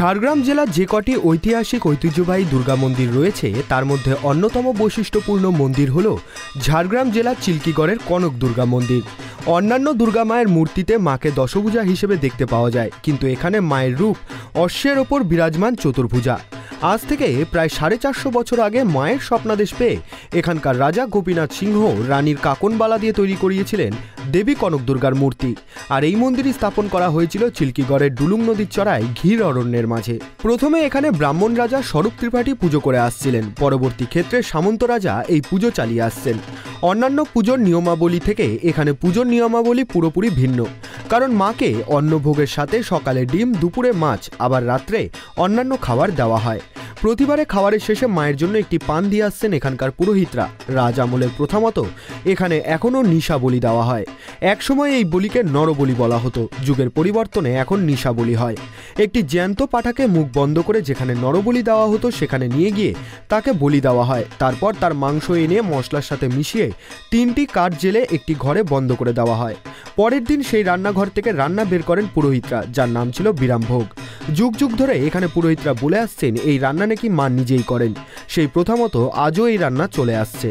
ঝাড়গ্রাম জেলার যে কটি ঐতিহাসিক ঐতিহ্যবাহী দুর্গা মন্দির রয়েছে তার মধ্যে অন্যতম বৈশিষ্ট্যপূর্ণ মন্দির হল ঝাড়গ্রাম জেলার চিল্কিগড়ের কনক দুর্গা মন্দির। অন্যান্য দুর্গা মায়ের মূর্তিতে মাকে দশভুজা হিসেবে দেখতে পাওয়া যায়, কিন্তু এখানে মায়ের রূপ অশ্বের ওপর বিরাজমান চতুর্ভুজা। আজ থেকে প্রায় 450 বছর আগে মায়ের স্বপ্নাদেশ পেয়ে এখানকার রাজা গোপীনাথ সিংহ রানীর কাকনবালা দিয়ে তৈরি করিয়েছিলেন দেবী কনক দুর্গার মূর্তি। আর এই মন্দিরই স্থাপন করা হয়েছিল চিল্কিগড়ের ডুলুং নদীর চড়ায় ঘির অরণ্যের মাঝে। প্রথমে এখানে ব্রাহ্মণ রাজা স্বরূপ ত্রিপাঠী পুজো করে আসছিলেন, পরবর্তী ক্ষেত্রে সামন্ত রাজা এই পুজো চালিয়ে আসছেন। অন্যান্য পুজোর নিয়মাবলী থেকে এখানে পুজোর নিয়মাবলী পুরোপুরি ভিন্ন, কারণ মাকে অন্নভোগের সাথে সকালে ডিম, দুপুরে মাছ, আবার রাত্রে অন্যান্য খাবার দেওয়া হয়। প্রতিবারে খাবারের শেষে মায়ের জন্য একটি পান দিয়ে আসছেন এখানকার পুরোহিতরা। রাজ আমলের প্রথামতো এখানে এখনও নিশা বলি দেওয়া হয়। একসময় এই বলিকে নরবলি বলা হতো, যুগের পরিবর্তনে এখন নিশা বলি হয়। একটি জ্যান্ত পাঠাকে মুখ বন্ধ করে যেখানে নরবলি দেওয়া হতো সেখানে নিয়ে গিয়ে তাকে বলি দেওয়া হয়। তারপর তার মাংস এনে মশলার সাথে মিশিয়ে 3টি কাঠ জেলে একটি ঘরে বন্ধ করে দেওয়া হয়। পরের দিন সেই রান্নাঘর থেকে রান্না বের করেন পুরোহিতরা, যার নাম ছিল বিরামভোগ। যুগ যুগ ধরে এখানে পুরোহিতরা বলে আসছেন এই রান্না নাকি মা নিজেই করেন। সেই প্রথামতো আজও এই রান্না চলে আসছে।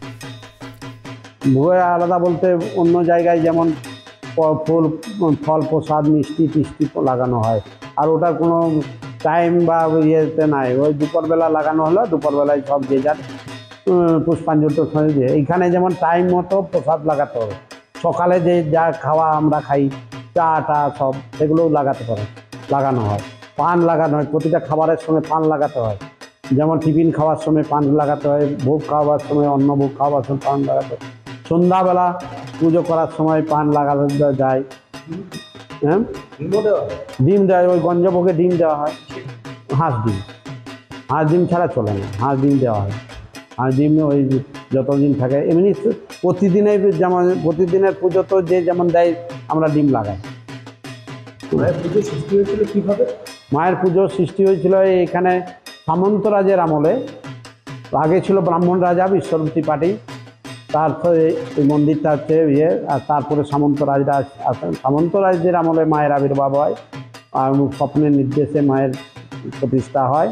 ভোগে আলাদা বলতে অন্য জায়গায় যেমন ফুল, ফল, প্রসাদ, মিষ্টি টিষ্টি লাগানো হয়, আর ওটার কোনো টাইম বা ইয়েতে নাই। ওই দুপুরবেলা লাগানো হলো, দুপুরবেলায় সব যে যার পুষ্পাঞ্জলি দিয়ে। এইখানে যেমন টাইম মতো প্রসাদ লাগাতে হবে। সকালে যে যা খাওয়া আমরা খাই, চা টা সব সেগুলোও লাগানো হয়। পান লাগানো হয়, প্রতিটা খাবারের সঙ্গে পান লাগাতে হয়। যেমন টিফিন খাওয়ার সময় পান লাগাতে হয়, ভোগ খাওয়ার সময়, অন্ন ভোগ খাওয়ার সময় পান লাগাতে হয়। সন্ধ্যাবেলা পুজো করার সময় পান লাগানো যায়। হ্যাঁ, ডিম দেওয়া হয়, ওই গঞ্জভোগে ডিম দেওয়া হয়। হাঁস ডিম ছাড়া চলে না, হাঁস ডিম দেওয়া হয়। হাঁস ডিম ওই যতদিন থাকে। এমনি প্রতিদিনের যেমন প্রতিদিনের পুজো তো যে যেমন দেয় আমরা ডিম লাগাই। মায়ের পুজো সৃষ্টি হয়েছিল কীভাবে? মায়ের পুজো সৃষ্টি হয়েছিল এখানে সামন্ত রাজের আমলে। আগে ছিল ব্রাহ্মণ রাজা স্বরূপ ত্রিপাঠী, তারপরে এই মন্দিরটা হচ্ছে আর তারপরে সামন্ত রাজরা আসেন। সামন্ত রাজদের আমলে মায়ের আবির্ভাব হয় আর স্বপ্নের নির্দেশে মায়ের প্রতিষ্ঠা হয়।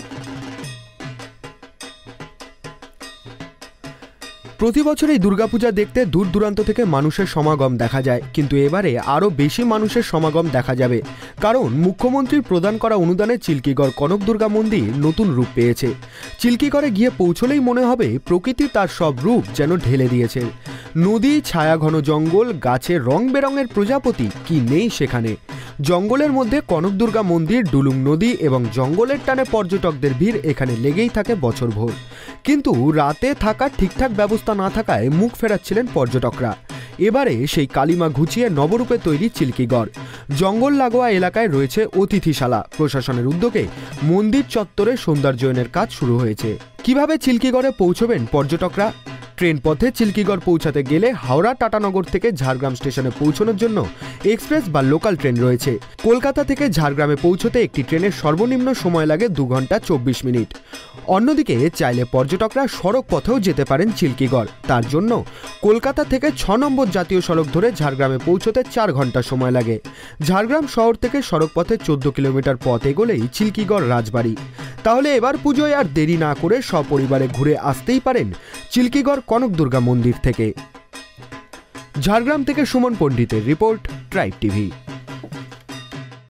প্রতি বছর এই দুর্গাপূজা দেখতে দূর দূরান্ত থেকে মানুষের সমাগম দেখা যায়, কিন্তু এবারে আরও বেশি মানুষের সমাগম দেখা যাবে, কারণ মুখ্যমন্ত্রীর প্রদান করা অনুদানে চিল্কিগড় কনক দুর্গা মন্দির নতুন রূপ পেয়েছে। চিল্কিগড়ে গিয়ে পৌঁছলেই মনে হবে প্রকৃতি তার সব রূপ যেন ঢেলে দিয়েছে। নদী, ছায়াঘন জঙ্গল, গাছের রং বেরঙের প্রজাপতি, কি নেই সেখানে। জঙ্গলের মধ্যে কনক দুর্গা মন্দির, ডুলুং নদী এবং জঙ্গলের টানে পর্যটকদের ভিড় এখানে লেগেই থাকে বছরভর। কিন্তু রাতে থাকার ঠিকঠাক ব্যবস্থা না থাকায় মুখ ফেরাচ্ছিলেন পর্যটকরা। এবারে সেই কালিমা ঘুচিয়ে নবরূপে তৈরি চিল্কিগড়। জঙ্গল লাগোয়া এলাকায় রয়েছে অতিথিশালা। প্রশাসনের উদ্যোগে মন্দির চত্বরে সৌন্দর্যায়নের কাজ শুরু হয়েছে। কিভাবে চিল্কিগড়ে পৌঁছবেন পর্যটকরা? ট্রেন পথে চিল্কিগড় পৌঁছাতে গেলে হাওড়া টাটানগর থেকে ঝাড়গ্রাম স্টেশনে পৌঁছানোর জন্য এক্সপ্রেস বা লোকাল ট্রেন রয়েছে। কলকাতা থেকে ঝাড়গ্রামে পৌঁছতে একটি ট্রেনের সর্বনিম্ন সময় লাগে 2 ঘন্টা 24 মিনিট। অন্যদিকে চাইলে পর্যটকরা সড়ক পথেও যেতে পারেন চিল্কিগড়। তার জন্য কলকাতা থেকে 6 নম্বর জাতীয় সড়ক ধরে ঝাড়গ্রামে পৌঁছতে 4 ঘন্টা সময় লাগে। ঝাড়গ্রাম শহর থেকে সড়ক পথে 14 কিলোমিটার পথ এগোলেই চিল্কিগড় রাজবাড়ি। তাহলে এবার পুজোয় আর দেরি না করে সপরিবারে ঘুরে আসতেই পারেন চিল্কিগড় কনক দুর্গা মন্দির থেকে। ঝাড়গ্রাম থেকে সুমন পণ্ডিতের রিপোর্ট, ট্রাইব টিভি।